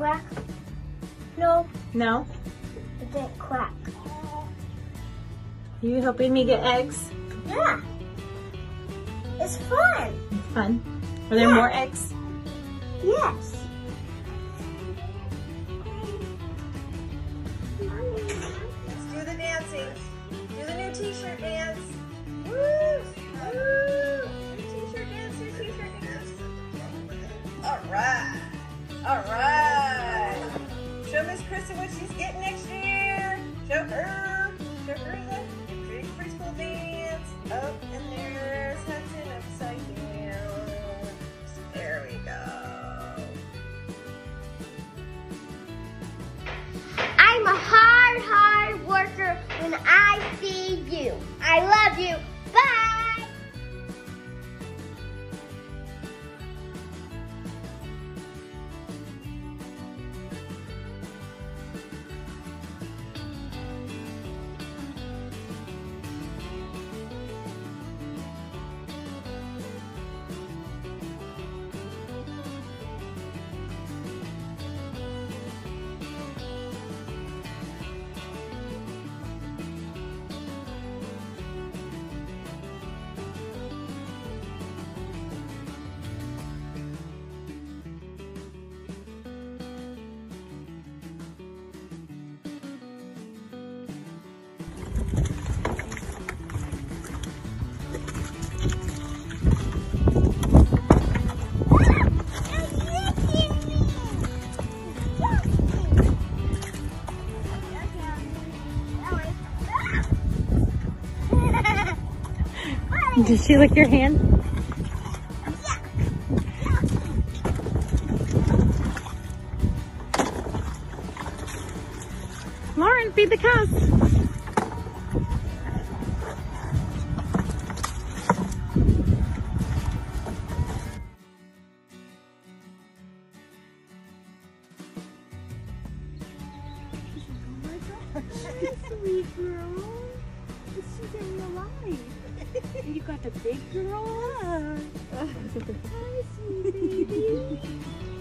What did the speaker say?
crack? No. No? It didn't crack. You helping me get eggs? Yeah. It's fun. Fun. Are there more eggs? Yes. Let's do the dancing. Do the new t-shirt dance. Woo! Woo! New t-shirt dance, new t-shirt dance. All right. All right. Show Miss Kristen what she's getting next year. Show her. Show her the big preschool dance. Oh, and there's Hudson upside down. There we go. I'm a hard worker when I see you. I love you. Bye. Did she lick your hand? Lauren, feed the cows. Sweet girl. She's in real life. And you got the big girl. Hi, sweet baby.